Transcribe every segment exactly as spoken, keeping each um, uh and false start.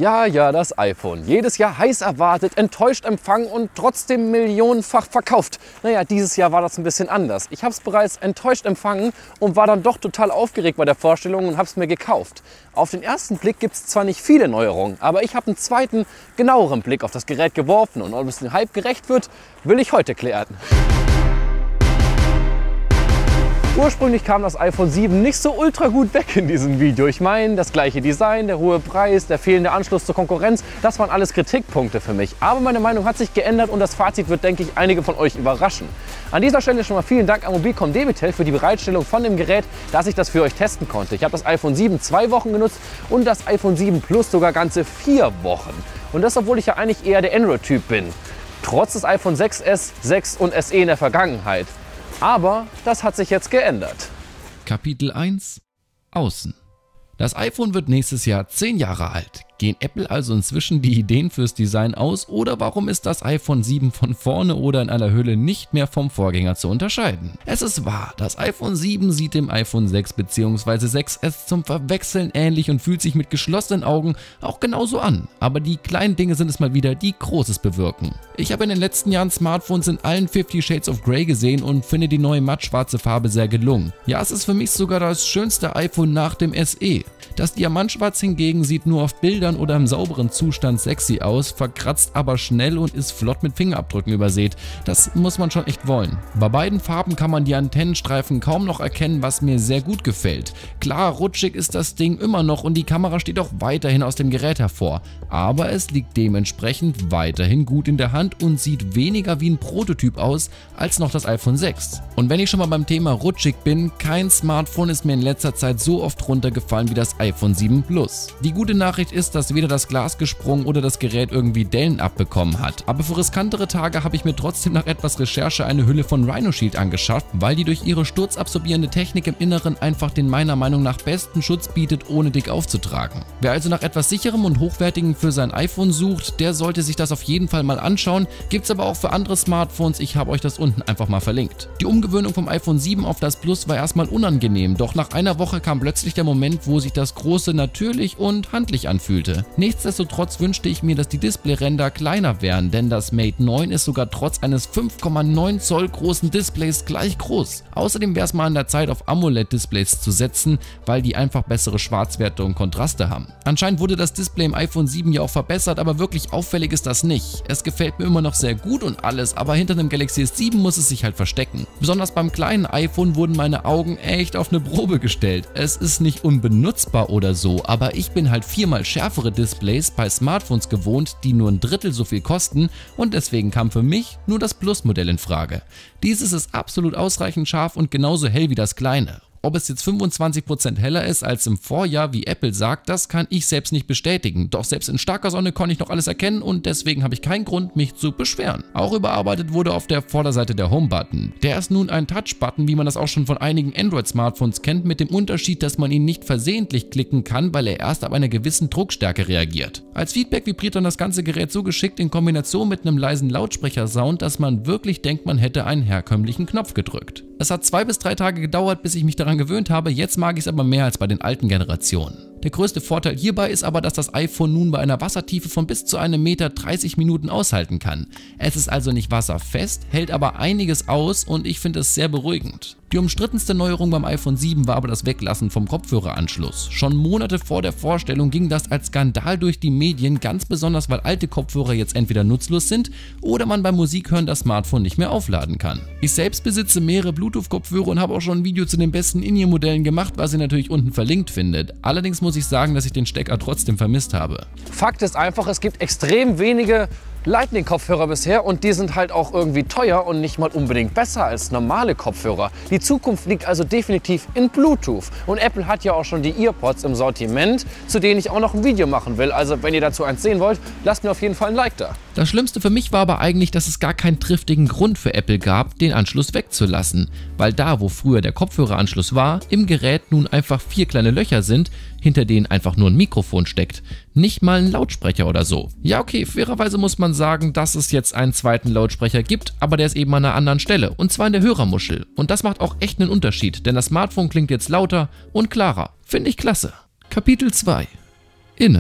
Ja, ja, das iPhone. Jedes Jahr heiß erwartet, enttäuscht empfangen und trotzdem millionenfach verkauft. Naja, dieses Jahr war das ein bisschen anders. Ich habe es bereits enttäuscht empfangen und war dann doch total aufgeregt bei der Vorstellung und habe es mir gekauft. Auf den ersten Blick gibt es zwar nicht viele Neuerungen, aber ich habe einen zweiten, genaueren Blick auf das Gerät geworfen. Und ob es dem Hype gerecht wird, will ich heute klären. Ursprünglich kam das iPhone sieben nicht so ultra gut weg in diesem Video. Ich meine, das gleiche Design, der hohe Preis, der fehlende Anschluss zur Konkurrenz, das waren alles Kritikpunkte für mich. Aber meine Meinung hat sich geändert und das Fazit wird, denke ich, einige von euch überraschen. An dieser Stelle schon mal vielen Dank an Mobilcom und Debitel für die Bereitstellung von dem Gerät, dass ich das für euch testen konnte. Ich habe das iPhone sieben zwei Wochen genutzt und das iPhone sieben Plus sogar ganze vier Wochen. Und das, obwohl ich ja eigentlich eher der Android-Typ bin. Trotz des iPhone sechs S, sechs und S E in der Vergangenheit. Aber das hat sich jetzt geändert. Kapitel eins – Außen. Das iPhone wird nächstes Jahr zehn Jahre alt. Gehen Apple also inzwischen die Ideen fürs Design aus oder warum ist das iPhone sieben von vorne oder in aller Höhle nicht mehr vom Vorgänger zu unterscheiden? Es ist wahr, das iPhone sieben sieht dem iPhone sechs bzw. sechs S zum Verwechseln ähnlich und fühlt sich mit geschlossenen Augen auch genauso an. Aber die kleinen Dinge sind es mal wieder, die Großes bewirken. Ich habe in den letzten Jahren Smartphones in allen Fifty Shades of Grey gesehen und finde die neue mattschwarze Farbe sehr gelungen. Ja, es ist für mich sogar das schönste iPhone nach dem S E. Das Diamantschwarz hingegen sieht nur auf Bildern oder im sauberen Zustand sexy aus, verkratzt aber schnell und ist flott mit Fingerabdrücken übersät. Das muss man schon echt wollen. Bei beiden Farben kann man die Antennenstreifen kaum noch erkennen, was mir sehr gut gefällt. Klar, rutschig ist das Ding immer noch und die Kamera steht auch weiterhin aus dem Gerät hervor. Aber es liegt dementsprechend weiterhin gut in der Hand und sieht weniger wie ein Prototyp aus als noch das iPhone sechs. Und wenn ich schon mal beim Thema rutschig bin, kein Smartphone ist mir in letzter Zeit so oft runtergefallen wie das iPhone sieben Plus. Die gute Nachricht ist, dass weder das Glas gesprungen oder das Gerät irgendwie Dellen abbekommen hat. Aber für riskantere Tage habe ich mir trotzdem nach etwas Recherche eine Hülle von Rhino Shield angeschafft, weil die durch ihre sturzabsorbierende Technik im Inneren einfach den meiner Meinung nach besten Schutz bietet, ohne dick aufzutragen. Wer also nach etwas sicherem und hochwertigem für sein iPhone sucht, der sollte sich das auf jeden Fall mal anschauen. Gibt's aber auch für andere Smartphones, ich habe euch das unten einfach mal verlinkt. Die Umgewöhnung vom iPhone sieben auf das Plus war erstmal unangenehm, doch nach einer Woche kam plötzlich der Moment, wo sich das Große natürlich und handlich anfühlte. Nichtsdestotrotz wünschte ich mir, dass die Displayränder kleiner wären, denn das Mate neun ist sogar trotz eines fünf Komma neun Zoll großen Displays gleich groß. Außerdem wäre es mal an der Zeit, auf AMOLED-Displays zu setzen, weil die einfach bessere Schwarzwerte und Kontraste haben. Anscheinend wurde das Display im iPhone sieben ja auch verbessert, aber wirklich auffällig ist das nicht. Es gefällt mir immer noch sehr gut und alles, aber hinter dem Galaxy S sieben muss es sich halt verstecken. Besonders beim kleinen iPhone wurden meine Augen echt auf eine Probe gestellt. Es ist nicht unbenutzbar oder so, aber ich bin halt viermal schärfere Displays bei Smartphones gewohnt, die nur ein Drittel so viel kosten und deswegen kam für mich nur das Plus-Modell in Frage. Dieses ist absolut ausreichend scharf und genauso hell wie das kleine. Ob es jetzt fünfundzwanzig Prozent heller ist als im Vorjahr, wie Apple sagt, das kann ich selbst nicht bestätigen. Doch selbst in starker Sonne konnte ich noch alles erkennen und deswegen habe ich keinen Grund, mich zu beschweren. Auch überarbeitet wurde auf der Vorderseite der Home-Button. Der ist nun ein Touch-Button, wie man das auch schon von einigen Android-Smartphones kennt, mit dem Unterschied, dass man ihn nicht versehentlich klicken kann, weil er erst ab einer gewissen Druckstärke reagiert. Als Feedback vibriert dann das ganze Gerät so geschickt in Kombination mit einem leisen Lautsprechersound, dass man wirklich denkt, man hätte einen herkömmlichen Knopf gedrückt. Es hat zwei bis drei Tage gedauert, bis ich mich daran gewöhnt habe, jetzt mag ich es aber mehr als bei den alten Generationen. Der größte Vorteil hierbei ist aber, dass das iPhone nun bei einer Wassertiefe von bis zu einem Meter dreißig Minuten aushalten kann. Es ist also nicht wasserfest, hält aber einiges aus und ich finde es sehr beruhigend. Die umstrittenste Neuerung beim iPhone sieben war aber das Weglassen vom Kopfhöreranschluss. Schon Monate vor der Vorstellung ging das als Skandal durch die Medien, ganz besonders weil alte Kopfhörer jetzt entweder nutzlos sind oder man beim Musikhören das Smartphone nicht mehr aufladen kann. Ich selbst besitze mehrere Bluetooth-Kopfhörer und habe auch schon ein Video zu den besten In-Ear-Modellen gemacht, was ihr natürlich unten verlinkt findet. Allerdings muss ich sagen, dass ich den Stecker trotzdem vermisst habe. Fakt ist einfach, es gibt extrem wenige Lightning-Kopfhörer bisher und die sind halt auch irgendwie teuer und nicht mal unbedingt besser als normale Kopfhörer. Die Zukunft liegt also definitiv in Bluetooth und Apple hat ja auch schon die EarPods im Sortiment, zu denen ich auch noch ein Video machen will. Also wenn ihr dazu eins sehen wollt, lasst mir auf jeden Fall ein Like da. Das Schlimmste für mich war aber eigentlich, dass es gar keinen triftigen Grund für Apple gab, den Anschluss wegzulassen, weil da, wo früher der Kopfhöreranschluss war, im Gerät nun einfach vier kleine Löcher sind, hinter denen einfach nur ein Mikrofon steckt. Nicht mal ein Lautsprecher oder so. Ja okay, fairerweise muss man sagen, dass es jetzt einen zweiten Lautsprecher gibt, aber der ist eben an einer anderen Stelle und zwar in der Hörermuschel. Und das macht auch echt einen Unterschied, denn das Smartphone klingt jetzt lauter und klarer. Finde ich klasse. Kapitel zwei. Innen.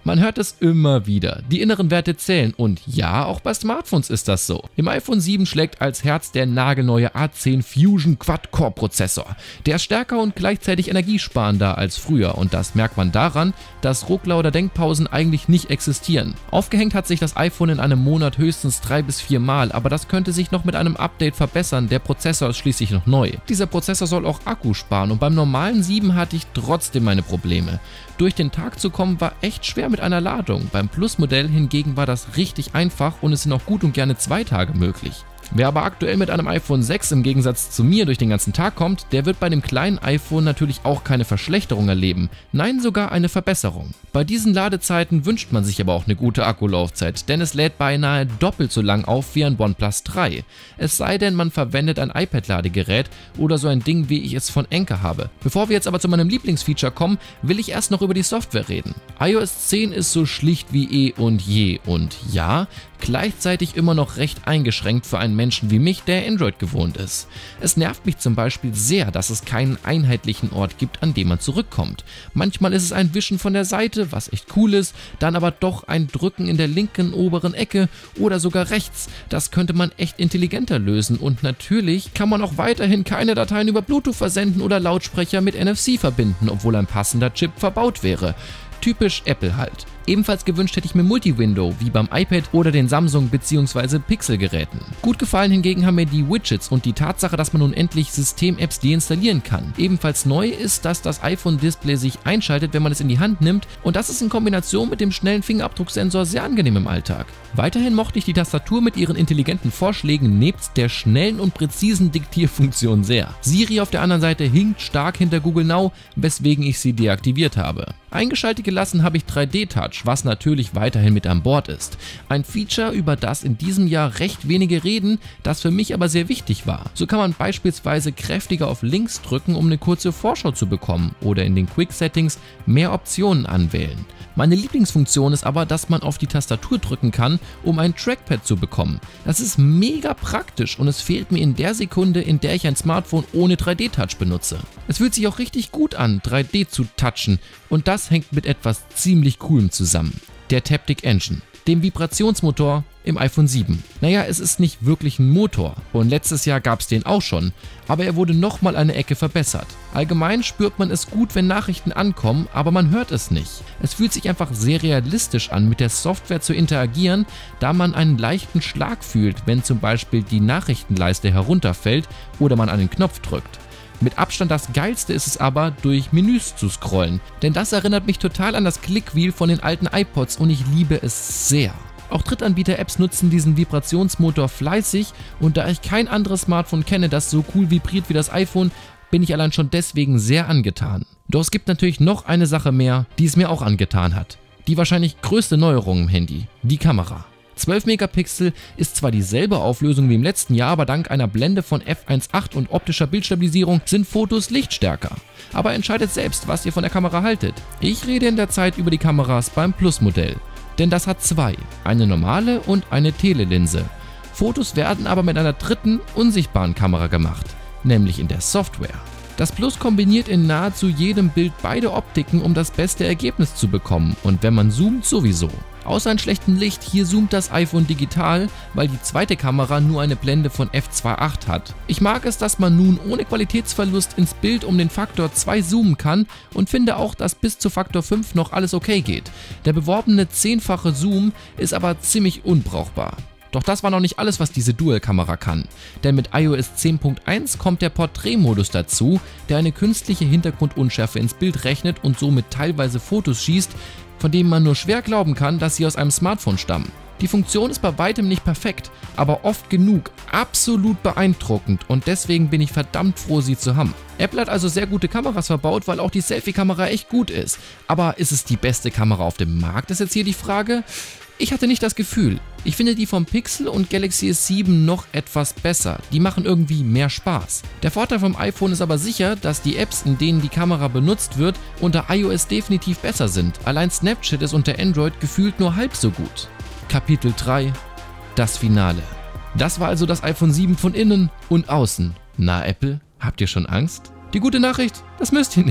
Man hört es immer wieder, die inneren Werte zählen und ja, auch bei Smartphones ist das so. Im iPhone sieben schlägt als Herz der nagelneue A zehn Fusion Quad-Core-Prozessor. Der ist stärker und gleichzeitig energiesparender als früher und das merkt man daran, dass Ruckler oder Denkpausen eigentlich nicht existieren. Aufgehängt hat sich das iPhone in einem Monat höchstens drei bis vier Mal, aber das könnte sich noch mit einem Update verbessern, der Prozessor ist schließlich noch neu. Dieser Prozessor soll auch Akku sparen und beim normalen sieben hatte ich trotzdem meine Probleme. Durch den Tag zu kommen war echt schwer mit einer Ladung. Beim Plus-Modell hingegen war das richtig einfach und es sind auch gut und gerne zwei Tage möglich. Wer aber aktuell mit einem iPhone sechs im Gegensatz zu mir durch den ganzen Tag kommt, der wird bei dem kleinen iPhone natürlich auch keine Verschlechterung erleben, nein sogar eine Verbesserung. Bei diesen Ladezeiten wünscht man sich aber auch eine gute Akkulaufzeit, denn es lädt beinahe doppelt so lang auf wie ein OnePlus drei. Es sei denn, man verwendet ein iPad-Ladegerät oder so ein Ding, wie ich es von Anker habe. Bevor wir jetzt aber zu meinem Lieblingsfeature kommen, will ich erst noch über die Software reden. i O S zehn ist so schlicht wie eh und je und ja, gleichzeitig immer noch recht eingeschränkt für einen Menschen wie mich, der Android gewohnt ist. Es nervt mich zum Beispiel sehr, dass es keinen einheitlichen Ort gibt, an dem man zurückkommt. Manchmal ist es ein Wischen von der Seite, was echt cool ist, dann aber doch ein Drücken in der linken oberen Ecke oder sogar rechts. Das könnte man echt intelligenter lösen und natürlich kann man auch weiterhin keine Dateien über Bluetooth versenden oder Lautsprecher mit N F C verbinden, obwohl ein passender Chip verbaut wäre. Typisch Apple halt. Ebenfalls gewünscht hätte ich mir Multi-Window, wie beim iPad oder den Samsung bzw. Pixel-Geräten. Gut gefallen hingegen haben mir die Widgets und die Tatsache, dass man nun endlich System-Apps deinstallieren kann. Ebenfalls neu ist, dass das iPhone-Display sich einschaltet, wenn man es in die Hand nimmt und das ist in Kombination mit dem schnellen Fingerabdrucksensor sehr angenehm im Alltag. Weiterhin mochte ich die Tastatur mit ihren intelligenten Vorschlägen nebst der schnellen und präzisen Diktierfunktion sehr. Siri auf der anderen Seite hinkt stark hinter Google Now, weswegen ich sie deaktiviert habe. Eingeschaltet gelassen habe ich drei D Touch, was natürlich weiterhin mit an Bord ist. Ein Feature, über das in diesem Jahr recht wenige reden, das für mich aber sehr wichtig war. So kann man beispielsweise kräftiger auf links drücken, um eine kurze Vorschau zu bekommen oder in den Quick Settings mehr Optionen anwählen. Meine Lieblingsfunktion ist aber, dass man auf die Tastatur drücken kann, um ein Trackpad zu bekommen. Das ist mega praktisch und es fehlt mir in der Sekunde, in der ich ein Smartphone ohne drei D Touch benutze. Es fühlt sich auch richtig gut an, drei D zu touchen und das hängt mit etwas ziemlich Coolem zusammen. Der Taptic Engine, dem Vibrationsmotor im iPhone sieben. Naja, es ist nicht wirklich ein Motor und letztes Jahr gab es den auch schon, aber er wurde nochmal eine Ecke verbessert. Allgemein spürt man es gut, wenn Nachrichten ankommen, aber man hört es nicht. Es fühlt sich einfach sehr realistisch an, mit der Software zu interagieren, da man einen leichten Schlag fühlt, wenn zum Beispiel die Nachrichtenleiste herunterfällt oder man einen Knopf drückt. Mit Abstand das Geilste ist es aber, durch Menüs zu scrollen, denn das erinnert mich total an das Clickwheel von den alten iPods und ich liebe es sehr. Auch Drittanbieter-Apps nutzen diesen Vibrationsmotor fleißig und da ich kein anderes Smartphone kenne, das so cool vibriert wie das iPhone, bin ich allein schon deswegen sehr angetan. Doch es gibt natürlich noch eine Sache mehr, die es mir auch angetan hat. Die wahrscheinlich größte Neuerung im Handy, die Kamera. zwölf Megapixel ist zwar dieselbe Auflösung wie im letzten Jahr, aber dank einer Blende von F eins Komma acht und optischer Bildstabilisierung sind Fotos lichtstärker. Aber entscheidet selbst, was ihr von der Kamera haltet. Ich rede in der Zeit über die Kameras beim Plus-Modell. Denn das hat zwei, eine normale und eine Telelinse. Fotos werden aber mit einer dritten, unsichtbaren Kamera gemacht, nämlich in der Software. Das Plus kombiniert in nahezu jedem Bild beide Optiken, um das beste Ergebnis zu bekommen und wenn man zoomt sowieso. Außer in schlechtem Licht, hier zoomt das iPhone digital, weil die zweite Kamera nur eine Blende von F zwei Komma acht hat. Ich mag es, dass man nun ohne Qualitätsverlust ins Bild um den Faktor zwei zoomen kann und finde auch, dass bis zu Faktor fünf noch alles okay geht. Der beworbene zehnfache Zoom ist aber ziemlich unbrauchbar. Doch das war noch nicht alles, was diese Dual-Kamera kann, denn mit i O S zehn Punkt eins kommt der Porträtmodus dazu, der eine künstliche Hintergrundunschärfe ins Bild rechnet und somit teilweise Fotos schießt, von denen man nur schwer glauben kann, dass sie aus einem Smartphone stammen. Die Funktion ist bei weitem nicht perfekt, aber oft genug absolut beeindruckend und deswegen bin ich verdammt froh, sie zu haben. Apple hat also sehr gute Kameras verbaut, weil auch die Selfie-Kamera echt gut ist. Aber ist es die beste Kamera auf dem Markt, ist jetzt hier die Frage? Ich hatte nicht das Gefühl. Ich finde die vom Pixel und Galaxy S sieben noch etwas besser. Die machen irgendwie mehr Spaß. Der Vorteil vom iPhone ist aber sicher, dass die Apps, in denen die Kamera benutzt wird, unter iOS definitiv besser sind. Allein Snapchat ist unter Android gefühlt nur halb so gut. Kapitel drei. Das Finale. Das war also das iPhone sieben von innen und außen. Na Apple, habt ihr schon Angst? Die gute Nachricht, das müsst ihr nicht.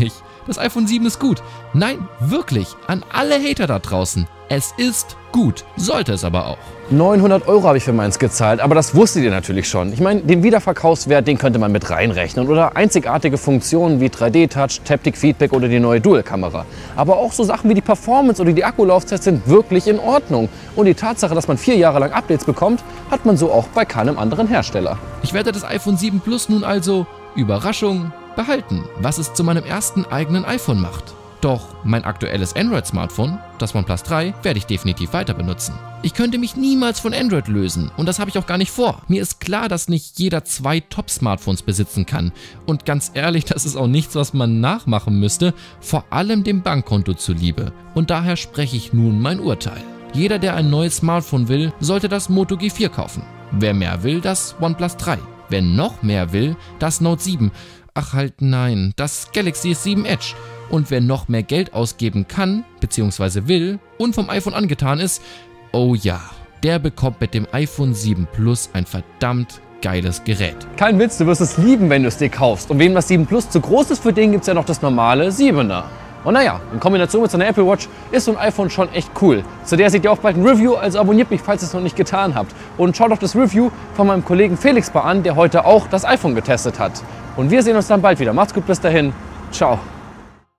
das iPhone sieben ist gut. Nein, wirklich, an alle Hater da draußen. Es ist gut, sollte es aber auch. neunhundert Euro habe ich für meins gezahlt, aber das wusstet ihr natürlich schon. Ich meine, den Wiederverkaufswert, den könnte man mit reinrechnen oder einzigartige Funktionen wie drei D-Touch, Taptic Feedback oder die neue Dual-Kamera. Aber auch so Sachen wie die Performance oder die Akkulaufzeit sind wirklich in Ordnung. Und die Tatsache, dass man vier Jahre lang Updates bekommt, hat man so auch bei keinem anderen Hersteller. Ich werde das iPhone sieben Plus nun also, Überraschung, behalten, was es zu meinem ersten eigenen iPhone macht. Doch mein aktuelles Android-Smartphone, das OnePlus drei, werde ich definitiv weiter benutzen. Ich könnte mich niemals von Android lösen und das habe ich auch gar nicht vor. Mir ist klar, dass nicht jeder zwei Top-Smartphones besitzen kann. Und ganz ehrlich, das ist auch nichts, was man nachmachen müsste, vor allem dem Bankkonto zuliebe. Und daher spreche ich nun mein Urteil. Jeder, der ein neues Smartphone will, sollte das Moto G vier kaufen. Wer mehr will, das OnePlus drei. Wer noch mehr will, das Note sieben. Ach halt nein, das Galaxy S sieben Edge. Und wer noch mehr Geld ausgeben kann, bzw. will und vom iPhone angetan ist, oh ja, der bekommt mit dem iPhone sieben Plus ein verdammt geiles Gerät. Kein Witz, du wirst es lieben, wenn du es dir kaufst. Und wem das sieben Plus zu groß ist, für den gibt es ja noch das normale siebener. Und naja, in Kombination mit so einer Apple Watch ist so ein iPhone schon echt cool. Zu der seht ihr auch bald ein Review, also abonniert mich, falls ihr es noch nicht getan habt. Und schaut auch das Review von meinem Kollegen Felix Bar an, der heute auch das iPhone getestet hat. Und wir sehen uns dann bald wieder. Macht's gut, bis dahin. Ciao.